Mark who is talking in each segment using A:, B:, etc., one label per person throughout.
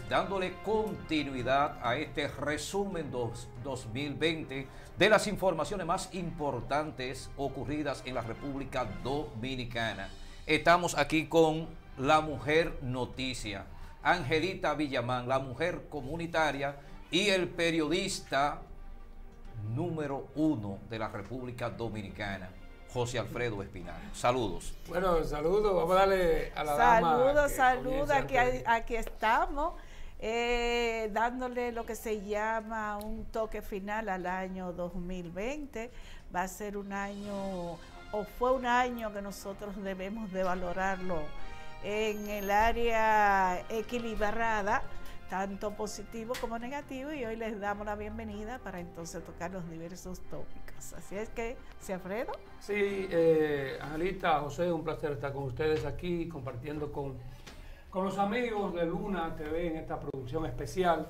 A: dándole continuidad a este resumen 2020 de las informaciones más importantes ocurridas en la República Dominicana. Estamos aquí con la mujer noticia, Angelita Villamán, la mujer comunitaria y el periodista número 1 de la República Dominicana, José Alfredo Espinal. Saludos.
B: Bueno, saludos. Vamos a darle a la dama.
C: Saludos. Aquí estamos dándole lo que se llama un toque final al año 2020. Va a ser un año, o fue un año que nosotros debemos de valorarlo en el área equilibrada, tanto positivo como negativo, y hoy les damos la bienvenida para entonces tocar los diversos tópicos. Así es que, Alfredo.
B: Sí, Angelita, José, un placer estar con ustedes aquí, compartiendo con los amigos de Luna TV en esta producción especial.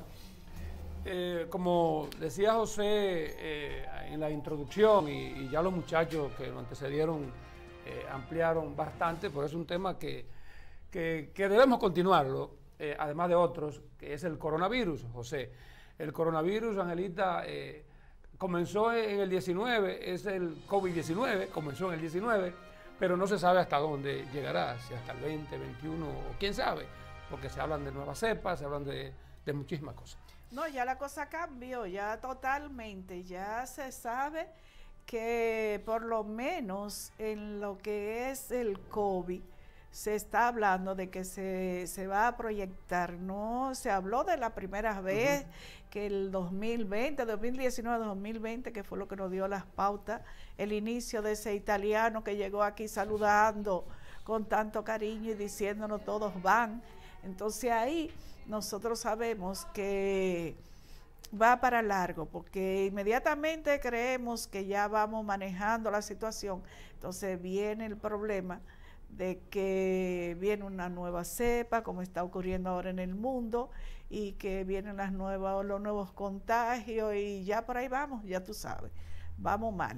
B: Como decía José en la introducción, y ya los muchachos que lo antecedieron ampliaron bastante, pero es un tema que debemos continuarlo. Además de otros, que es el coronavirus, José. El coronavirus, Angelita, comenzó en el 19, es el COVID-19, comenzó en el 19, pero no se sabe hasta dónde llegará, si hasta el 20, 21, o quién sabe, porque se hablan de nuevas cepas, se hablan de muchísimas cosas.
C: No, ya la cosa cambió, ya totalmente, ya se sabe que por lo menos en lo que es el COVID, se está hablando de que se va a proyectar, no se habló de la primera vez que el 2019-2020, que fue lo que nos dio las pautas, el inicio de ese italiano que llegó aquí saludando con tanto cariño y diciéndonos todos van. Entonces ahí nosotros sabemos que va para largo, porque inmediatamente creemos que ya vamos manejando la situación, entonces viene el problema de que viene una nueva cepa, como está ocurriendo ahora en el mundo, y que vienen los nuevos contagios, y ya por ahí vamos, ya tú sabes, vamos mal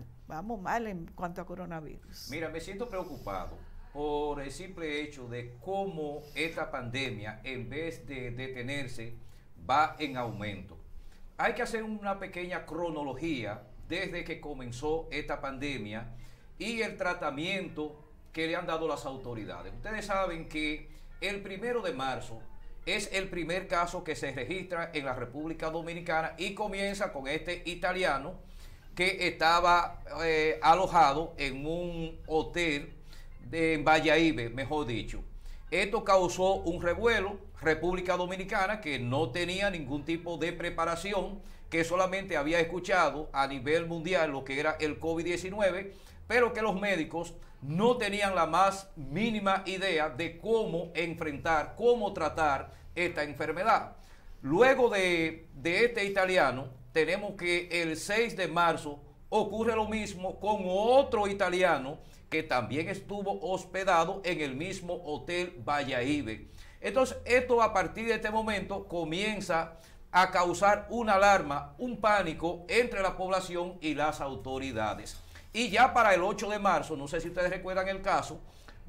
C: en cuanto a coronavirus.
A: Mira, me siento preocupado por el simple hecho de cómo esta pandemia, en vez de detenerse, va en aumento. Hay que hacer una pequeña cronología desde que comenzó esta pandemia y el tratamiento que le han dado las autoridades. Ustedes saben que el 1 de marzo es el primer caso que se registra en la República Dominicana y comienza con este italiano que estaba alojado en un hotel en Valladolid, mejor dicho. Esto causó un revuelo. República Dominicana, que no tenía ningún tipo de preparación, que solamente había escuchado a nivel mundial lo que era el COVID-19, pero que los médicos no tenían la más mínima idea de cómo enfrentar, cómo tratar esta enfermedad. Luego de este italiano, tenemos que el 6 de marzo ocurre lo mismo con otro italiano que también estuvo hospedado en el mismo hotel Valladolid. Entonces, esto a partir de este momento comienza a causar una alarma, un pánico entre la población y las autoridades. Y ya para el 8 de marzo, no sé si ustedes recuerdan el caso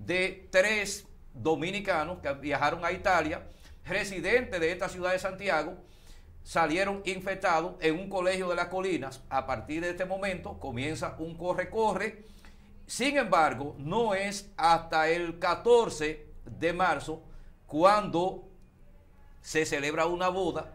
A: de 3 dominicanos que viajaron a Italia, residentes de esta ciudad de Santiago, salieron infectados en un colegio de las Colinas. A partir de este momento comienza un corre-corre. Sin embargo, no es hasta el 14 de marzo cuando se celebra una boda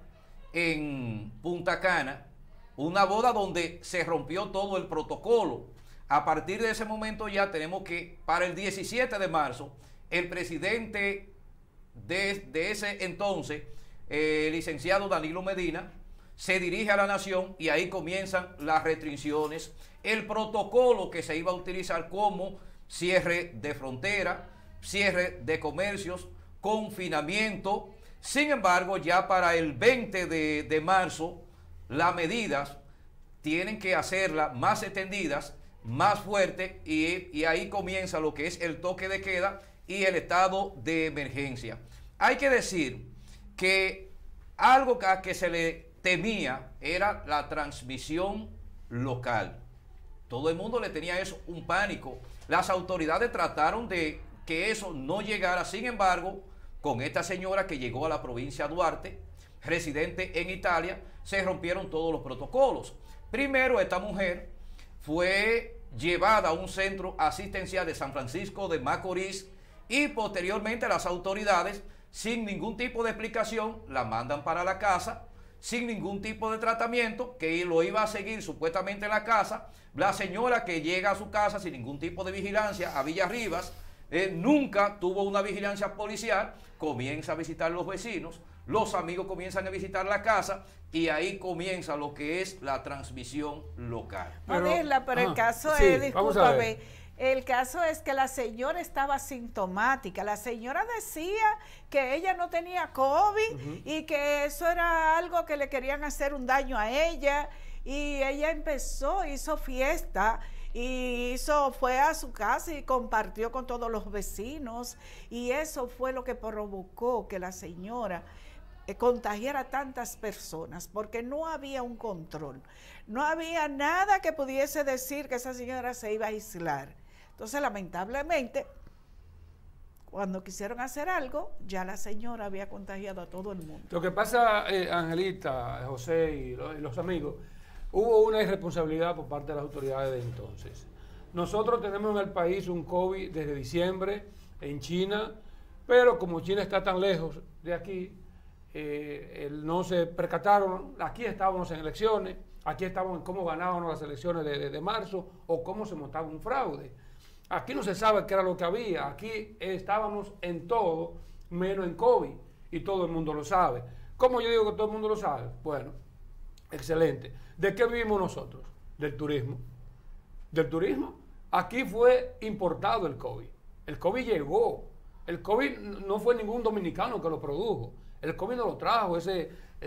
A: en Punta Cana, una boda donde se rompió todo el protocolo. A partir de ese momento ya tenemos que para el 17 de marzo, el presidente de ese entonces, licenciado Danilo Medina, se dirige a la nación y ahí comienzan las restricciones, el protocolo que se iba a utilizar como cierre de frontera, cierre de comercios, confinamiento. Sin embargo, ya para el 20 de marzo, las medidas tienen que hacerlas más extendidas, más fuertes, y ahí comienza lo que es el toque de queda y el estado de emergencia. Hay que decir que algo que se le temía era la transmisión local. Todo el mundo le tenía eso, un pánico. Las autoridades trataron de que eso no llegara. Sin embargo, con esta señora que llegó a la provincia de Duarte, residente en Italia, se rompieron todos los protocolos. Primero, esta mujer fue llevada a un centro asistencial de San Francisco de Macorís y posteriormente las autoridades, sin ningún tipo de explicación, la mandan para la casa, sin ningún tipo de tratamiento, que lo iba a seguir supuestamente en la casa. La señora que llega a su casa sin ningún tipo de vigilancia a Villarribas, nunca tuvo una vigilancia policial, comienza a visitar a los vecinos, los amigos comienzan a visitar la casa y ahí comienza lo que es la transmisión local.
C: Pero el caso
B: sí,
C: es, discúlpame, el caso es que la señora estaba asintomática. La señora decía que ella no tenía COVID y que eso era algo que le querían hacer un daño a ella, y ella empezó, hizo fiesta y fue a su casa y compartió con todos los vecinos, y eso fue lo que provocó que la señora contagiara a tantas personas, porque no había un control, no había nada que pudiese decir que esa señora se iba a aislar. Entonces, lamentablemente, cuando quisieron hacer algo, ya la señora había contagiado a todo el mundo.
B: Lo que pasa, Angelita, José y los amigos, hubo una irresponsabilidad por parte de las autoridades de entonces. Nosotros tenemos en el país un COVID desde diciembre en China, pero como China está tan lejos de aquí, no se percataron. Aquí estábamos en elecciones, aquí estábamos en cómo ganábamos las elecciones de marzo o cómo se montaba un fraude. Aquí no se sabe qué era lo que había, aquí estábamos en todo menos en COVID y todo el mundo lo sabe. ¿Cómo yo digo que todo el mundo lo sabe? Bueno, excelente. ¿De qué vivimos nosotros? Del turismo. ¿Del turismo? Aquí fue importado el COVID. El COVID llegó. El COVID no fue ningún dominicano que lo produjo. El COVID no lo trajo ese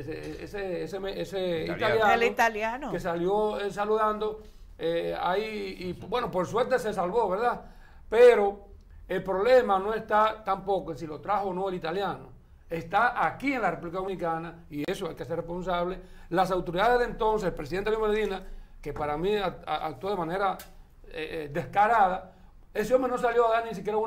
B: italiano que salió saludando ahí, y bueno, por suerte se salvó, ¿verdad? Pero el problema no está tampoco en si lo trajo o no el italiano. Está aquí en la República Dominicana, y eso hay que ser responsable. Las autoridades de entonces, el presidente Leonel Medina, que para mí actuó de manera descarada. Ese hombre no salió a dar ni siquiera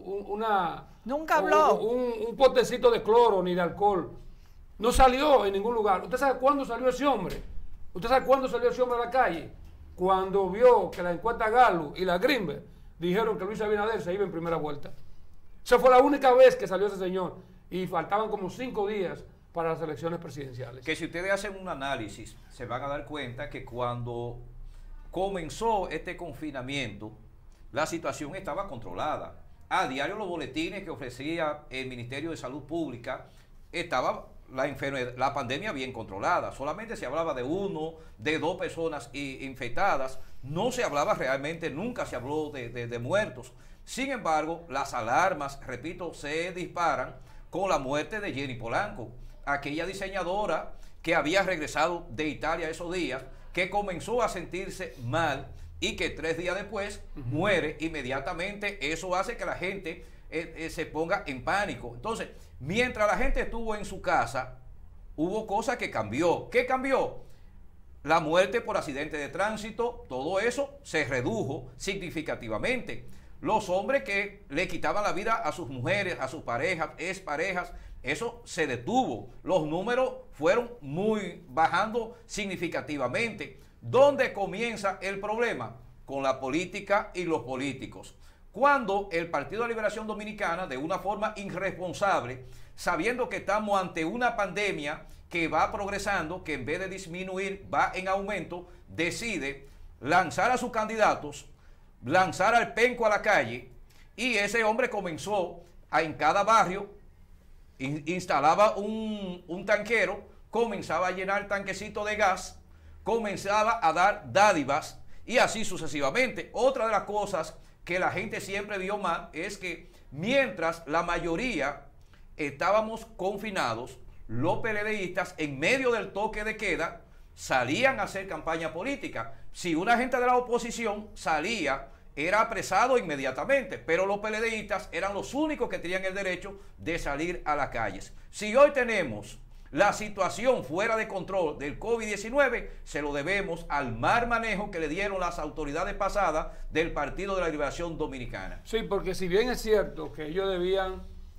C: nunca habló
B: un potecito de cloro ni de alcohol. No salió en ningún lugar. ¿Usted sabe cuándo salió ese hombre? ¿Usted sabe cuándo salió ese hombre a la calle? Cuando vio que la encuesta Gallup y la Greenberg dijeron que Luis Abinader se iba en primera vuelta. Esa fue la única vez que salió ese señor, y faltaban como 5 días para las elecciones presidenciales.
A: Que si ustedes hacen un análisis, se van a dar cuenta que cuando comenzó este confinamiento, la situación estaba controlada. A diario los boletines que ofrecía el Ministerio de Salud Pública, estaba la pandemia bien controlada. Solamente se hablaba de 1, de 2 personas infectadas. No se hablaba realmente, nunca se habló de muertos. Sin embargo, las alarmas, repito, se disparan con la muerte de Jenny Polanco, aquella diseñadora que había regresado de Italia esos días, que comenzó a sentirse mal y que 3 días después muere inmediatamente. Eso hace que la gente se ponga en pánico. Entonces, mientras la gente estuvo en su casa, hubo cosas que cambió. ¿Qué cambió? La muerte por accidente de tránsito, todo eso se redujo significativamente. Los hombres que le quitaban la vida a sus mujeres, a sus parejas, exparejas, eso se detuvo. Los números fueron bajando significativamente. ¿Dónde comienza el problema? Con la política y los políticos. Cuando el Partido de Liberación Dominicana, de una forma irresponsable, sabiendo que estamos ante una pandemia que va progresando, que en vez de disminuir va en aumento, decide lanzar a sus candidatos, lanzar al penco a la calle, y ese hombre comenzó en cada barrio, instalaba un tanquero, comenzaba a llenar tanquecito de gas, comenzaba a dar dádivas y así sucesivamente. Otra de las cosas que la gente siempre vio mal es que mientras la mayoría estábamos confinados, los PLDistas en medio del toque de queda salían a hacer campaña política. Si una gente de la oposición salía, era apresado inmediatamente, pero los PLDistas eran los únicos que tenían el derecho de salir a las calles. Si hoy tenemos la situación fuera de control del COVID-19, se lo debemos al mal manejo que le dieron las autoridades pasadas del Partido de la Liberación Dominicana.
B: Sí, porque si bien es cierto que ellos debían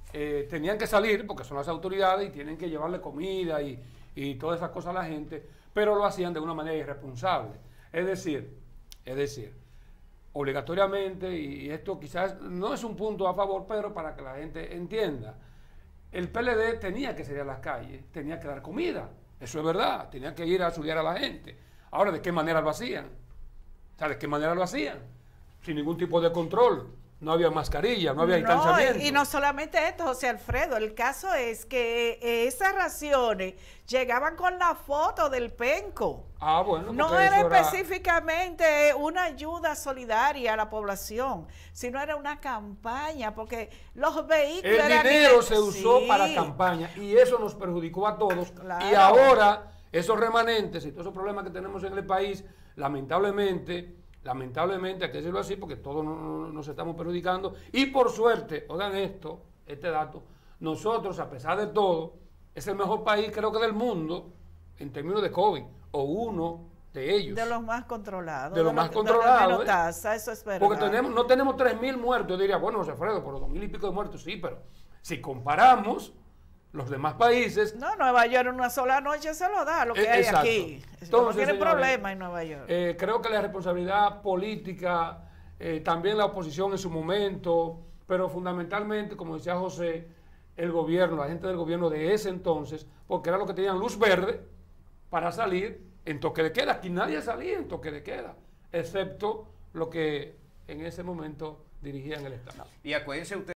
B: tenían que salir porque son las autoridades y tienen que llevarle comida y todas esas cosas a la gente, pero lo hacían de una manera irresponsable. Es decir, obligatoriamente, y esto quizás no es un punto a favor, pero para que la gente entienda, el PLD tenía que salir a las calles, tenía que dar comida, eso es verdad, tenía que ir a estudiar a la gente. Ahora, ¿de qué manera lo hacían? O sea, ¿de qué manera lo hacían? Sin ningún tipo de control. No había mascarilla, no había distanciamiento.
C: Y no solamente esto, José Alfredo, el caso es que esas raciones llegaban con la foto del penco.
B: Ah, bueno.
C: No era específicamente una ayuda solidaria a la población, sino era una campaña, porque los vehículos...
B: El dinero se usó para campaña y eso nos perjudicó a todos.
C: Claro.
B: Y ahora, esos remanentes y todos esos problemas que tenemos en el país, lamentablemente, hay que decirlo así, porque todos nos estamos perjudicando. Y por suerte, oigan este dato, nosotros, a pesar de todo, es el mejor país, creo que del mundo, en términos de COVID, o uno de ellos.
C: De los más controlados.
B: De los más controlados.
C: De menos tasa, eso es verdad.
B: Porque no tenemos 3.000 muertos. Yo diría, bueno, José Alfredo, por 2.000 y pico de muertos, sí, pero si comparamos los demás países...
C: No, Nueva York en una sola noche se lo da lo que hay
B: exacto.
C: aquí.
B: Entonces,
C: no tiene
B: señores,
C: problema en Nueva York.
B: Creo que la responsabilidad política, también la oposición en su momento, pero fundamentalmente, como decía José, el gobierno, la gente del gobierno de ese entonces, porque era lo que tenían luz verde para salir en toque de queda. Aquí nadie salía en toque de queda, excepto lo que en ese momento dirigían el Estado.
A: Y acuérdense ustedes